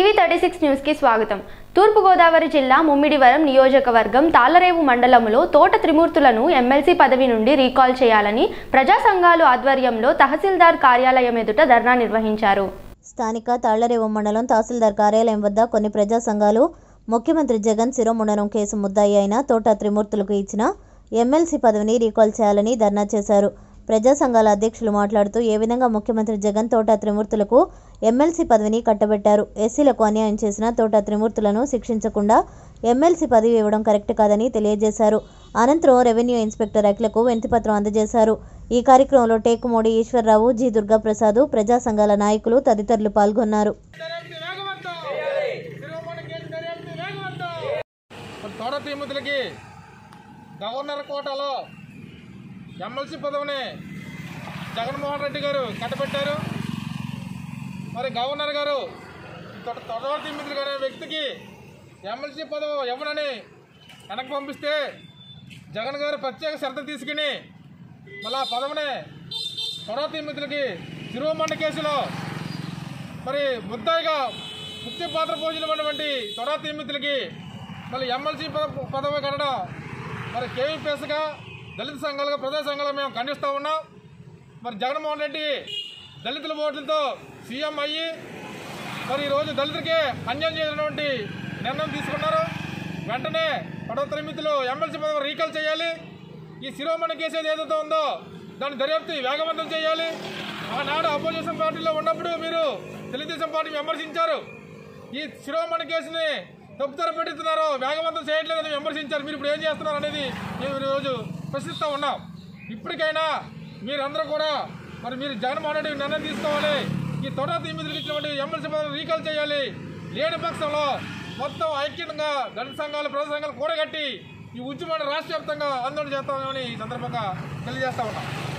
టీవీ36 news కి స్వాగతం। తూర్పు గోదావరి జిల్లా ముమ్మిడివరం నియోజకవర్గం తాళ్లరేవు మండలంలో తోట త్రిమూర్తులను ఎమ్మెల్సీ పదవి నుండి రీకాల్ చేయాలని ప్రజా సంఘాల ఆధ్వర్యంలో తహసీల్దార్ కార్యాలయం ఎదుట ధర్నా నిర్వహించారు। స్థానిక తాళ్లరేవు మండలం తహసీల్దార్ కార్యాలయం వద్ద కొన్ని ప్రజా సంఘాలు ముఖ్యమంత్రి జగన్ శిరోముండనం కేసు ముద్దాయి అయిన తోట త్రిమూర్తులకు ఇచ్చిన ఎమ్మెల్సీ పదవిని రీకాల్ చేయాలని ధర్నా చేశారు। ప్రజా సంఘాల అధ్యక్షులు మాట్లాడుతూ ఏ విధంగా ముఖ్యమంత్రి జగన్ తోట త్రిమూర్తులకు ఎమ్మెల్సీ పదవిని కట్టబెట్టారు, ఎస్సీలకు అన్యాయం చేసిన తోట త్రిమూర్తులను శిక్షించకుండా ఎమ్మెల్సీ పదవి ఇవ్వడం కరెక్ట్ కాదని తెలియజేశారు। అనంతరం రెవెన్యూ ఇన్స్పెక్టర్ అఖిలకు వినతిపత్రం అందజేశారు। ఈ కార్యక్రమంలో టేకుమూడి ఈశ్వర్రావు, జి దుర్గాప్రసాద్, ప్రజా సంఘాల నాయకులు తదితరులు పాల్గొన్నారు। గవర్నర్ కోటాలో ఎమ్మెల్సీ పదవిని జగన్మోహన్ రెడ్డి గారు కట్టబెట్టారు। మరి గవర్నర్ గారు తొడవ తిమ్మితులు అనే వ్యక్తికి ఎమ్మెల్సీ పదవి ఇవ్వనని వెనక్కి పంపిస్తే జగన్ గారు ప్రత్యేక శ్రద్ధ తీసుకుని మళ్ళీ ఆ పదవిని తొడవ తిమ్మితులకి శిరోమండ కేసులో మరి ముద్దాయిగా ముఖ్య పాత్ర పోషించినటువంటి తొడవ తిమ్మితులకి మళ్ళీ ఎమ్మెల్సీ పదవి కట్టడం మరి కేవీపీఎస్గా దళిత సంఘాలుగా ప్రజా సంఘాలుగా మేము ఖండిస్తూ ఉన్నాం। మరి జగన్మోహన్ రెడ్డి దళితుల ఓట్లతో సీఎం అయ్యి మరి ఈరోజు దళితులకే అన్యాయం చేసినటువంటి నిర్ణయం తీసుకున్నారు। వెంటనే తొడవ త్రిమూర్తులు ఎమ్మెల్సీ పదవి రీకాల్ చేయాలి। ఈ శిరోమణి కేసు ఏదైతే ఉందో దాన్ని దర్యాప్తు వేగవంతం చేయాలి। ఆనాడు అపోజిషన్ పార్టీలో ఉన్నప్పుడు మీరు తెలుగుదేశం పార్టీని విమర్శించారు, ఈ శిరోమణి కేసుని తప్పుతర పెడుతున్నారు, వేగవంతం చేయట్లేదని విమర్శించారు। మీరు ఇప్పుడు ఏం చేస్తున్నారు అనేది మేము ఈరోజు ప్రశ్నిస్తూ ఉన్నాం। ఇప్పటికైనా మీరందరూ కూడా మరి మీరు జగన్మోహన్ రెడ్డి నిర్ణయం తీసుకోవాలి, ఈ తొడవ తిమ్మితులకు ఇచ్చినటువంటి ఎమ్మెల్సీ పదవిని రీకాల్ చేయాలి। లేని పక్షంలో మొత్తం ఐక్యంగా దళిత సంఘాలు ప్రజా సంఘాలు కూడగట్టి ఈ ఉద్యమాన్ని రాష్ట్ర వ్యాప్తంగా ఆందోళన చేస్తామని ఈ సందర్భంగా తెలియజేస్తా ఉన్నాం।